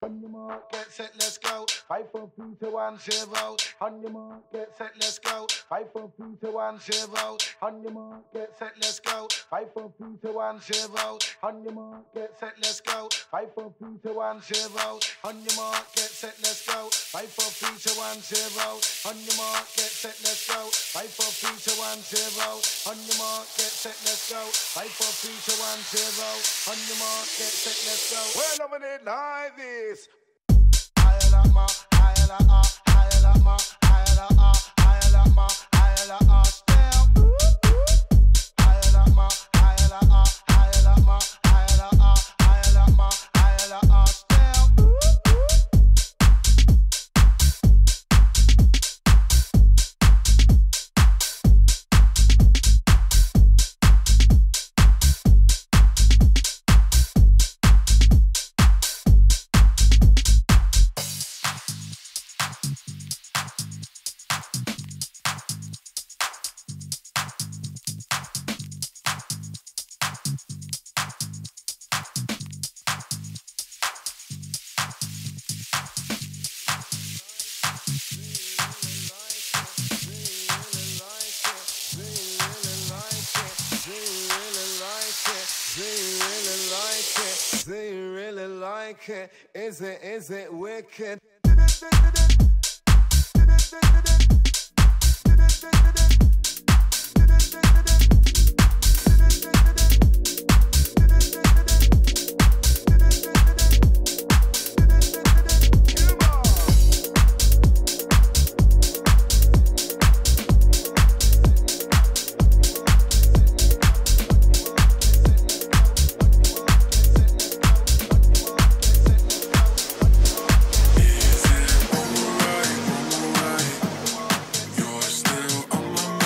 On your mark, get set, let's go. 5, 4, 3, 2, 1, 0. On your mark, get set, let's go. 5, 4, 3, 2, 1, 0. On your mark, get set, let's go. 5, 4, 3, 2, 1, 0. On your mark, get set, let's go. 5, 4, 3, 2, 1, 0. On your mark, get set, let's go. 5, 4, 3, 2, 1, 0. On your mark, get set, let's go. 5, 4, 3, 2, 1, 0. On your mark, get set, let's go. 5, 4, 3, 2, 1, 0. On your mark, get set, let's go. We're loving it like this. Is it wicked? You're still on my mind.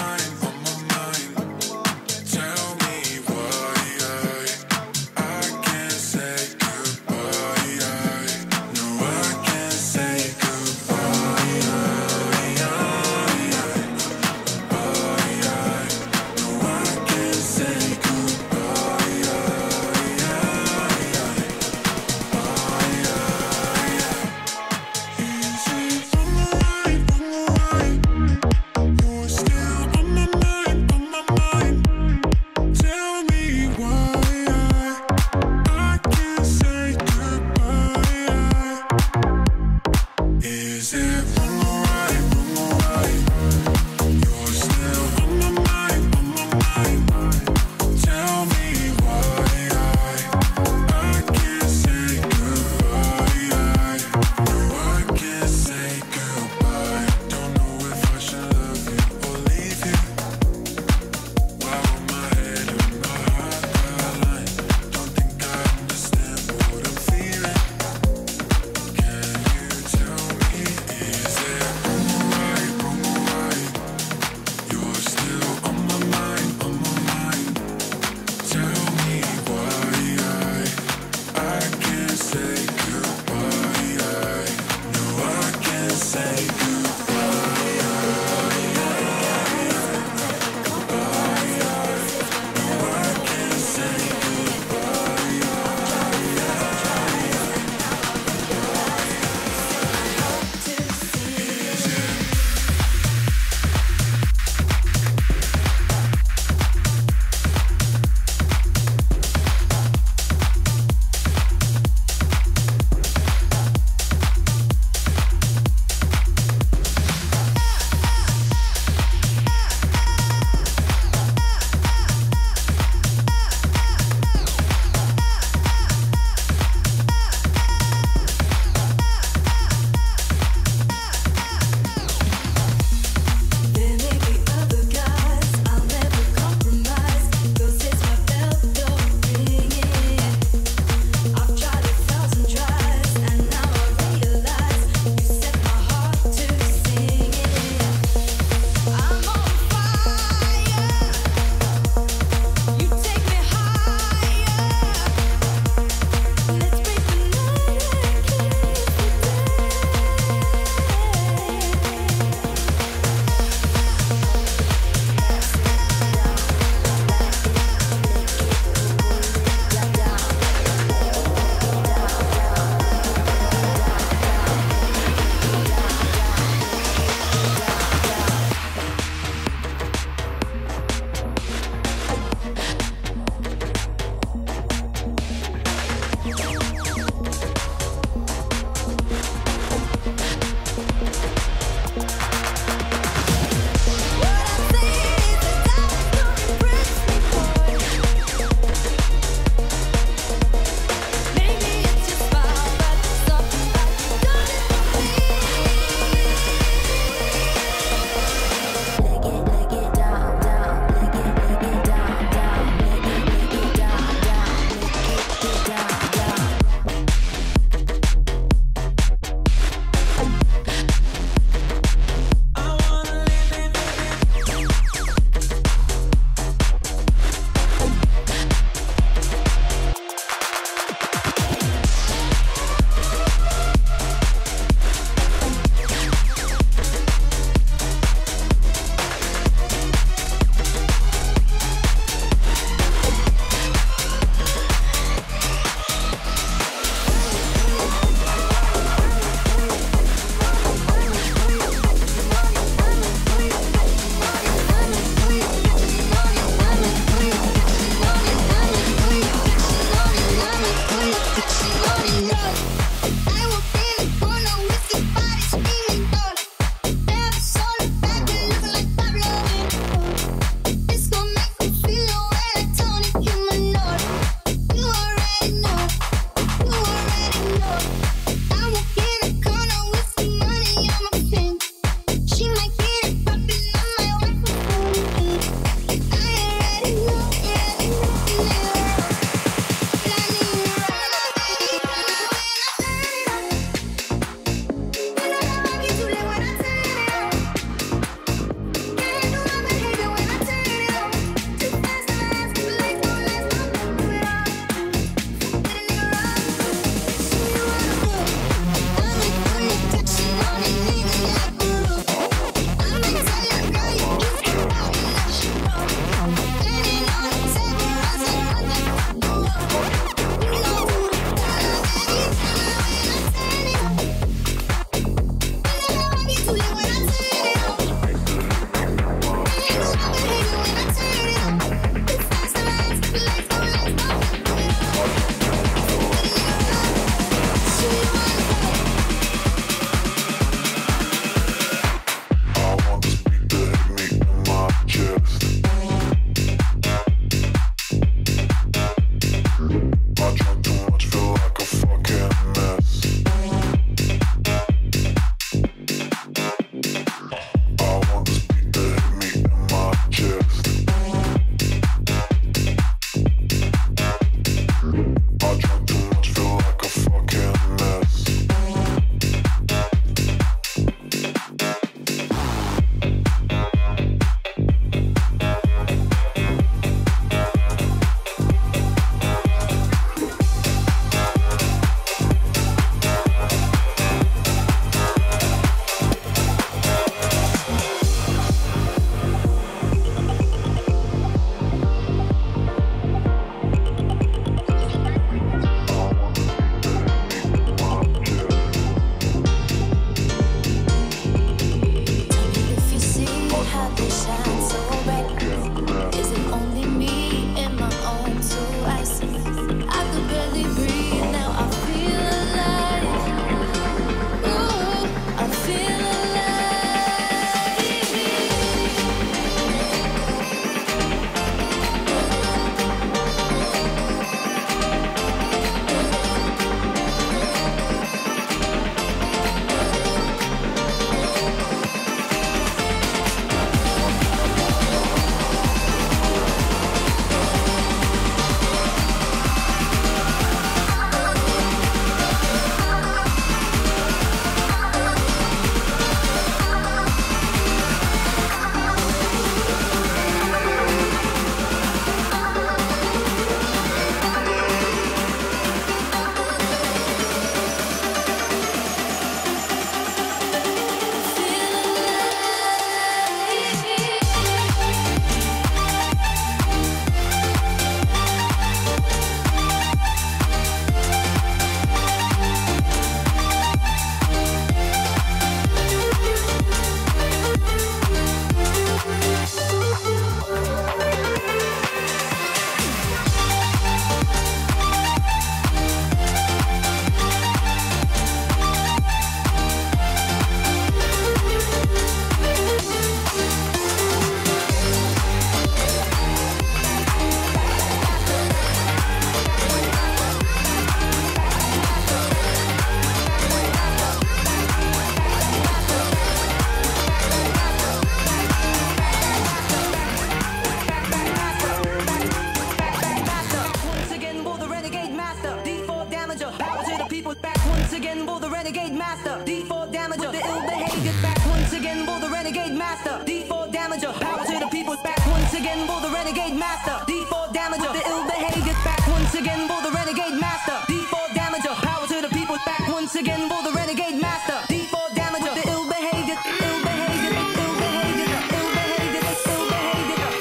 once again for the renegade master. D4 damager, the ill behavior. Back once again for the renegade master. D4 damager, power to the people. Back once again for the renegade master. D4 damager, the ill behavior. Back once again for the renegade master. D4 damager, power to the people. Back once again for the renegade master. D4 damager, the ill behavior. Ill behavior, ill behavior, ill behavior, ill behavior, ill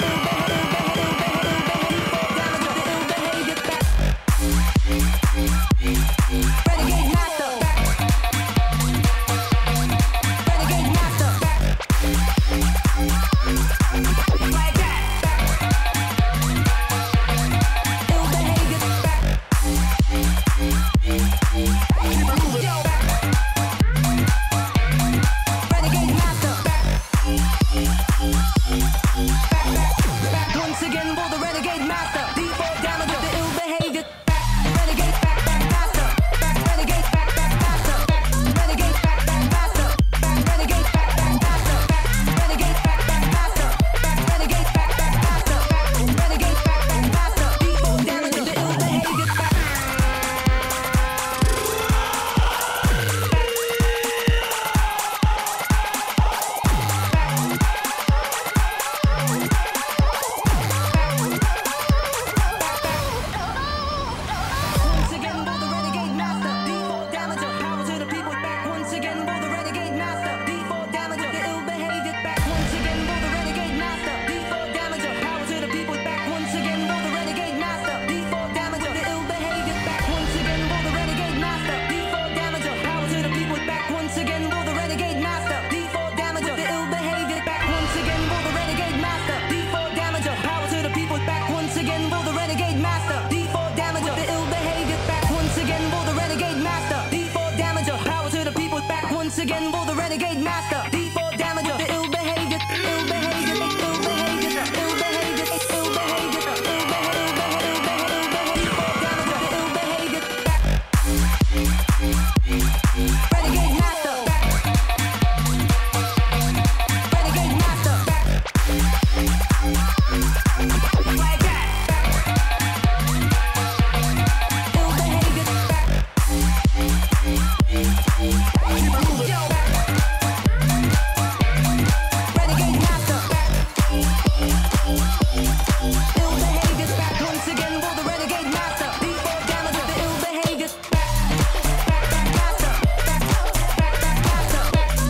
behavior, ill behavior. Renegade master. Renegade master. Like that. Ill behavior. Yo. Renegade master. Back once again for the renegade master. D4 damage of the ill behavior. Renegade master. Renegade master. Renegade master. Renegade master. Renegade master. Renegade master. Renegade master. D4 damage of the ill behavior. Once again for the renegade master. D4 damager, power to the people. Back once again for the renegade master. D4 damager, the ill behavior. Back once again for the renegade master. D4 damager, power to the people. Back once again for the renegade master. D4 damager, the ill behavior. Back once again for the renegade master. D4 damager, power to the people. Back once again for the renegade master. D4 damager, the ill behavior. Back once again for the renegade master. D4 damager, power to the people. Back once again for the renegade master. D4 damager, the ill behavior. Back once again for the renegade master. D4 damager, power to the people. Back once again for the renegade master. D4 damager, the ill behavior. Ill behavior, ill behavior, ill behavior, ill behavior, ill behavior, renegade master. Renegade master. Like that. Ill behavior. Yo. Renegade master. Ill behavior. Back once again for the renegade master. D4 damage of the ill behavior. Master. Master.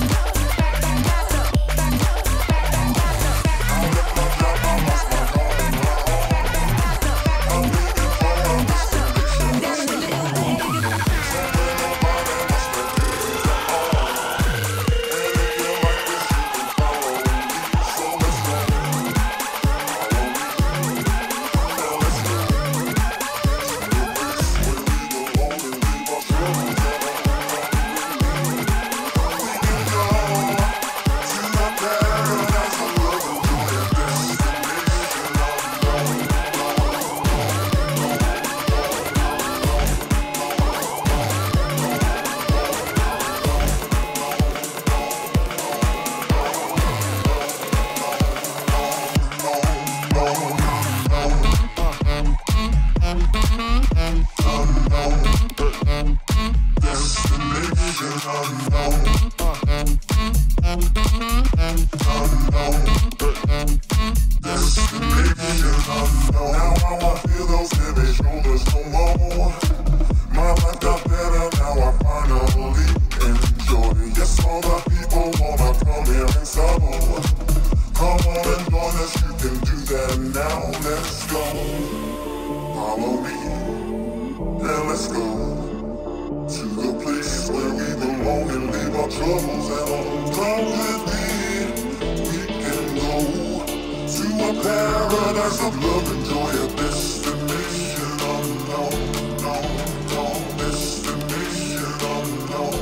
Troubles and all. Come with me, we can go to a paradise of love and joy, a destination unknown, destination unknown,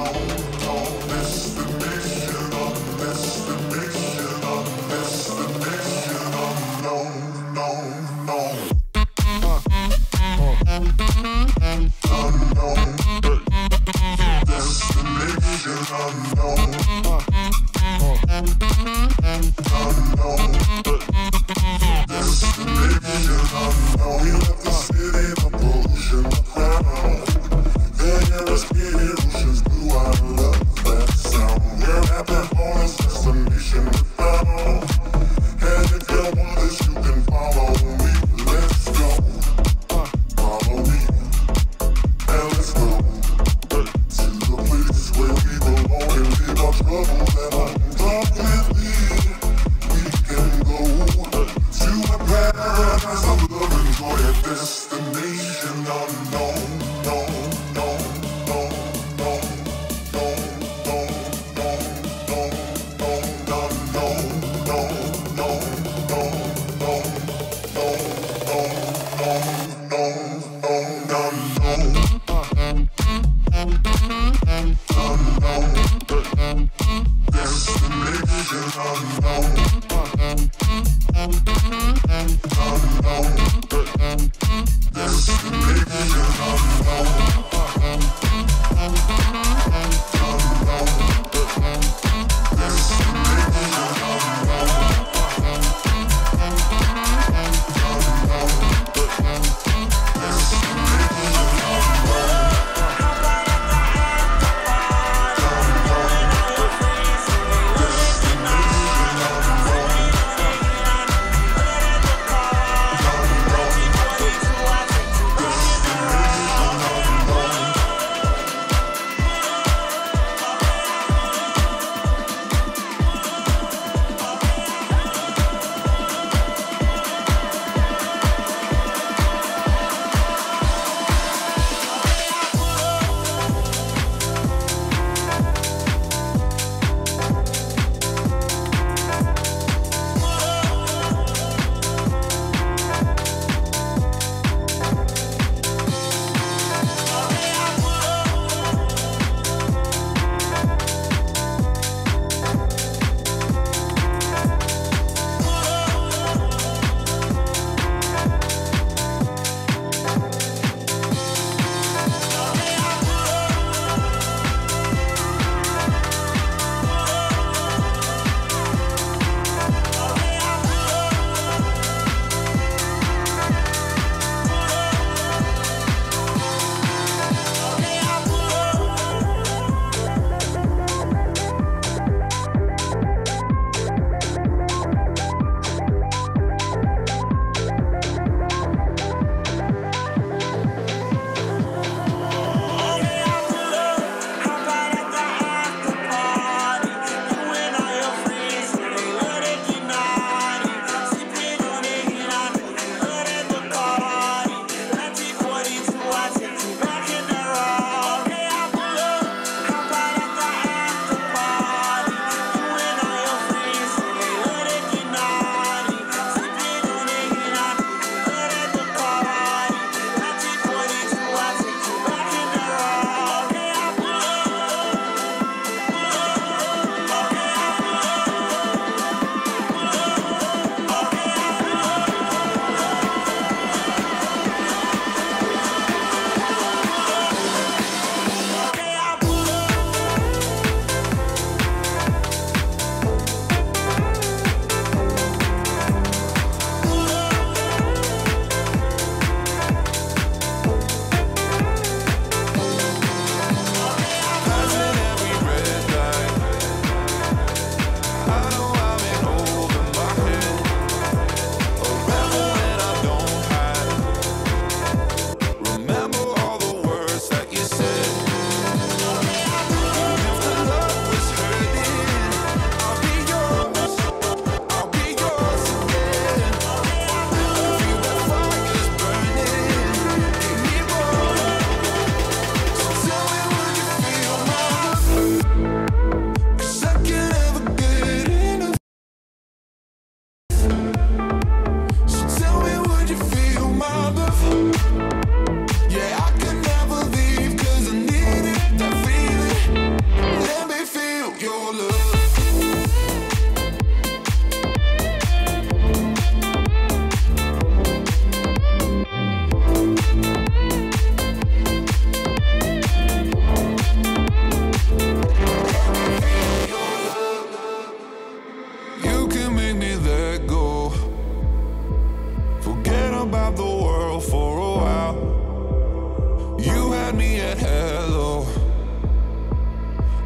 destination unknown.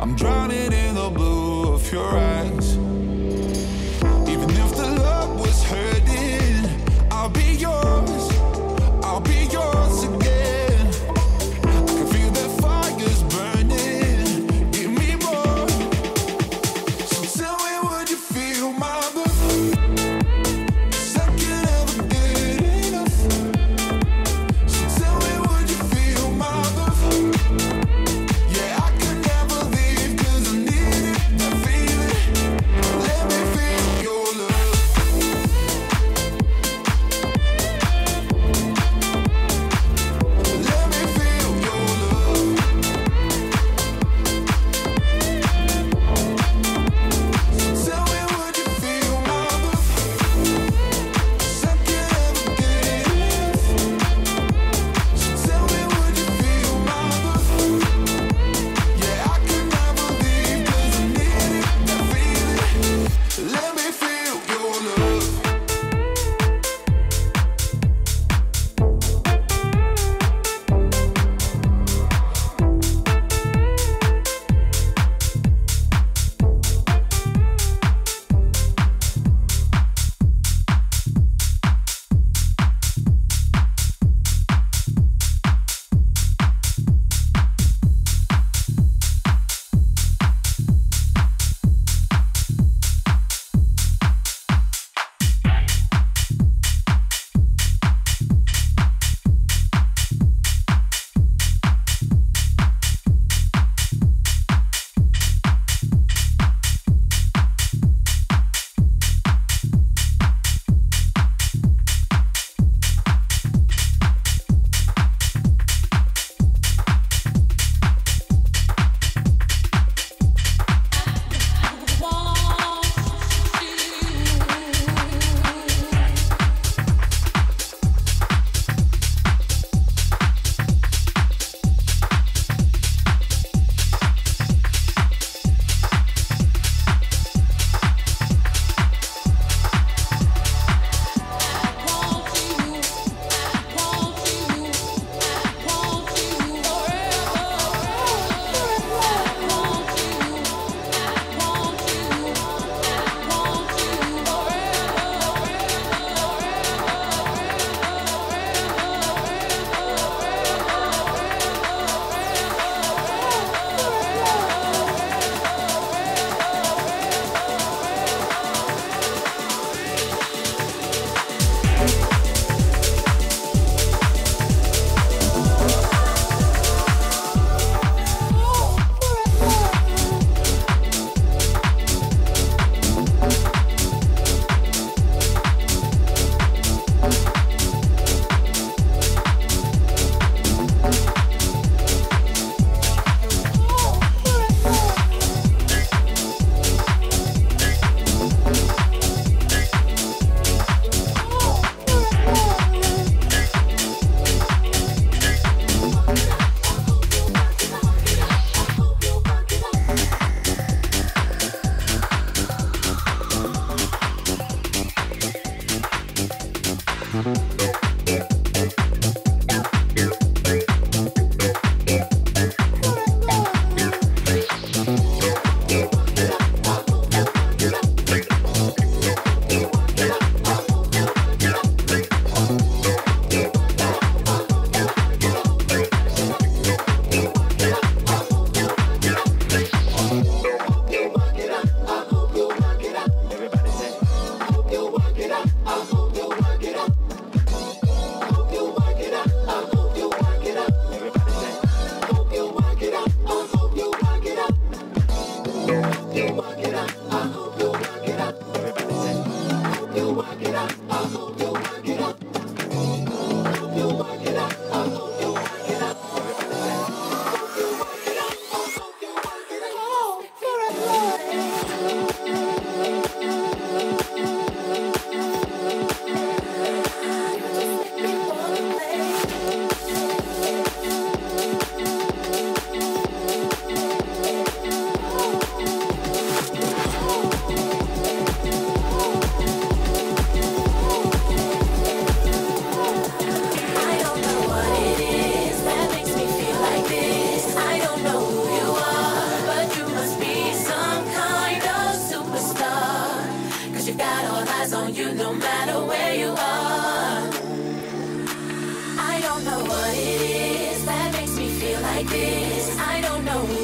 I'm drowning in the blue of your eyes. Even if the love was hurting, I'll be yours. I'll be yours again. I can feel that fire's burning. Give me more. So tell me, would you feel my love? 'Cause I can never get enough. So tell me, would you feel my love? Yeah, I can never leave 'cause I need it, that feeling.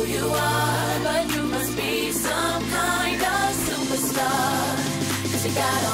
you are, but you must be some kind of superstar. 'Cause you got